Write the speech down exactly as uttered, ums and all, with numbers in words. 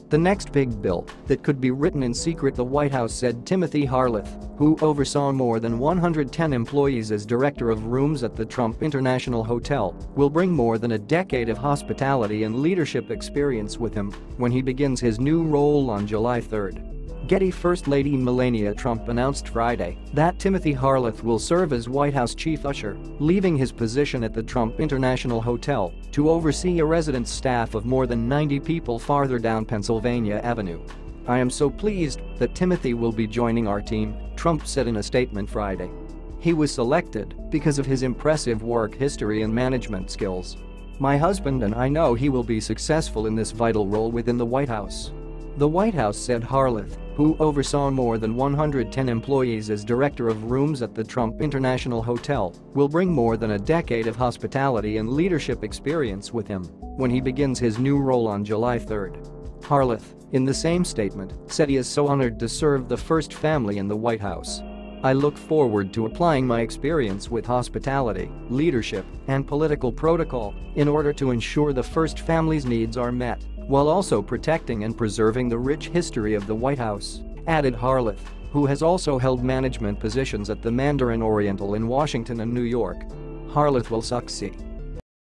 The next big bill that could be written in secret, the White House said Timothy Harleth, who oversaw more than one hundred ten employees as director of rooms at the Trump International Hotel, will bring more than a decade of hospitality and leadership experience with him when he begins his new role on July third. Getty. First Lady Melania Trump announced Friday that Timothy Harleth will serve as White House chief usher, leaving his position at the Trump International Hotel to oversee a residence staff of more than ninety people farther down Pennsylvania Avenue. "I am so pleased that Timothy will be joining our team," Trump said in a statement Friday. "He was selected because of his impressive work history and management skills. My husband and I know he will be successful in this vital role within the White House." The White House said Harleth, who oversaw more than one hundred ten employees as director of rooms at the Trump International Hotel, will bring more than a decade of hospitality and leadership experience with him when he begins his new role on July third. Harleth, in the same statement, said he is so honored to serve the first family in the White House. "I look forward to applying my experience with hospitality, leadership, and political protocol in order to ensure the first family's needs are met, while also protecting and preserving the rich history of the White House," added Harleth, who has also held management positions at the Mandarin Oriental in Washington and New York. Harleth will succeed